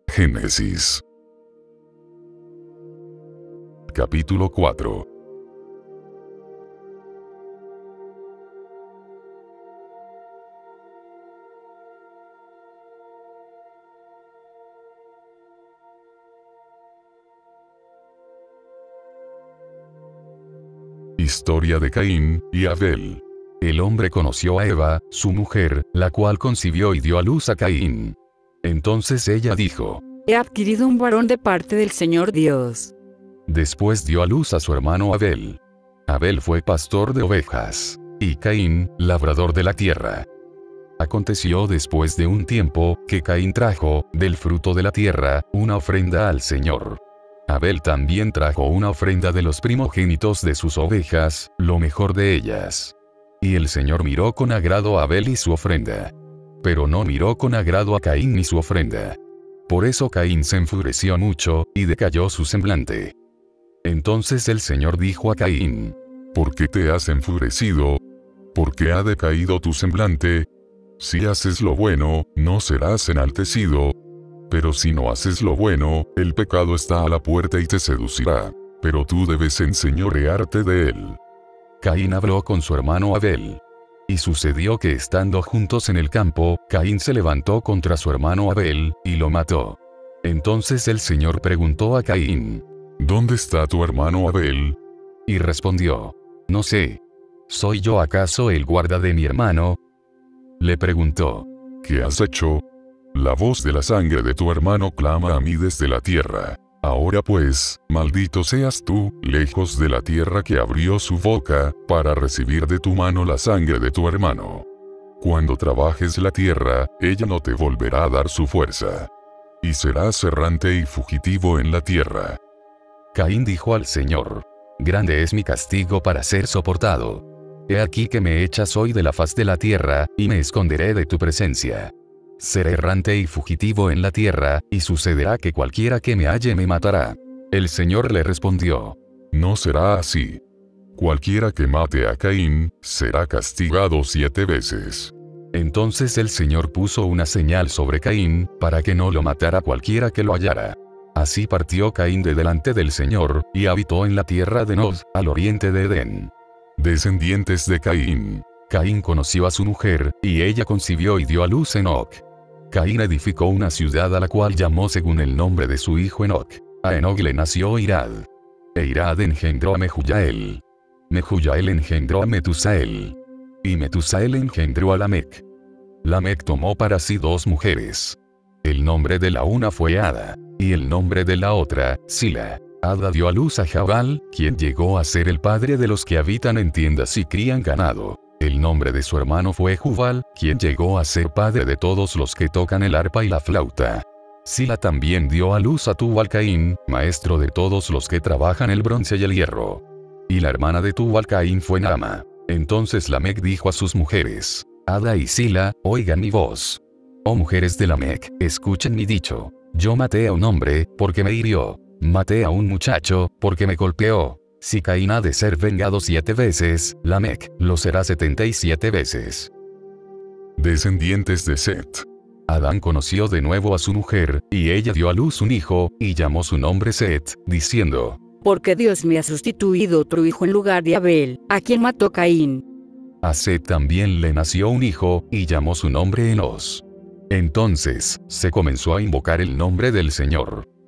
Génesis. Capítulo 4. Historia de Caín y Abel. El hombre conoció a Eva, su mujer, la cual concibió y dio a luz a Caín. Entonces ella dijo: He adquirido un varón de parte del Señor Dios. Después dio a luz a su hermano Abel. Abel fue pastor de ovejas, y Caín, labrador de la tierra. Aconteció después de un tiempo, que Caín trajo, del fruto de la tierra, una ofrenda al Señor. Abel también trajo una ofrenda de los primogénitos de sus ovejas, lo mejor de ellas. Y el Señor miró con agrado a Abel y su ofrenda. Pero no miró con agrado a Caín ni su ofrenda. Por eso Caín se enfureció mucho, y decayó su semblante. Entonces el Señor dijo a Caín: ¿Por qué te has enfurecido? ¿Por qué ha decaído tu semblante? Si haces lo bueno, no serás enaltecido. Pero si no haces lo bueno, el pecado está a la puerta y te seducirá. Pero tú debes enseñorearte de él. Caín habló con su hermano Abel. Y sucedió que estando juntos en el campo, Caín se levantó contra su hermano Abel, y lo mató. Entonces el Señor preguntó a Caín: ¿Dónde está tu hermano Abel? Y respondió: No sé. ¿Soy yo acaso el guarda de mi hermano? Le preguntó: ¿Qué has hecho? La voz de la sangre de tu hermano clama a mí desde la tierra. Ahora pues, maldito seas tú, lejos de la tierra que abrió su boca, para recibir de tu mano la sangre de tu hermano. Cuando trabajes la tierra, ella no te volverá a dar su fuerza. Y serás errante y fugitivo en la tierra. Caín dijo al Señor: Grande es mi castigo para ser soportado. He aquí que me echas hoy de la faz de la tierra, y me esconderé de tu presencia. Seré errante y fugitivo en la tierra, y sucederá que cualquiera que me halle me matará. El Señor le respondió: No será así. Cualquiera que mate a Caín, será castigado 7 veces. Entonces el Señor puso una señal sobre Caín, para que no lo matara cualquiera que lo hallara. Así partió Caín de delante del Señor, y habitó en la tierra de Nod, al oriente de Edén. Descendientes de Caín. Caín conoció a su mujer, y ella concibió y dio a luz Enoc. Caín edificó una ciudad a la cual llamó según el nombre de su hijo Enoc. A Enoc le nació Irad. E Irad engendró a Mehujael. Mehujael engendró a Metusael. Y Metusael engendró a Lamec. Lamec tomó para sí 2 mujeres. El nombre de la una fue Ada, y el nombre de la otra, Sila. Ada dio a luz a Jabal, quien llegó a ser el padre de los que habitan en tiendas y crían ganado. El nombre de su hermano fue Jubal, quien llegó a ser padre de todos los que tocan el arpa y la flauta. Sila también dio a luz a Tubal-Caín, maestro de todos los que trabajan el bronce y el hierro. Y la hermana de Tubal-Caín fue Naama. Entonces Lamec dijo a sus mujeres: Ada y Sila, oigan mi voz. Oh mujeres de Lamec, escuchen mi dicho. Yo maté a un hombre, porque me hirió. Maté a un muchacho, porque me golpeó. Si Caín ha de ser vengado 7 veces, Lamec lo será 77 veces. Descendientes de Set. Adán conoció de nuevo a su mujer, y ella dio a luz un hijo, y llamó su nombre Set, diciendo: Porque Dios me ha sustituido otro hijo en lugar de Abel, a quien mató Caín. A Set también le nació un hijo, y llamó su nombre Enos. Entonces, se comenzó a invocar el nombre del Señor.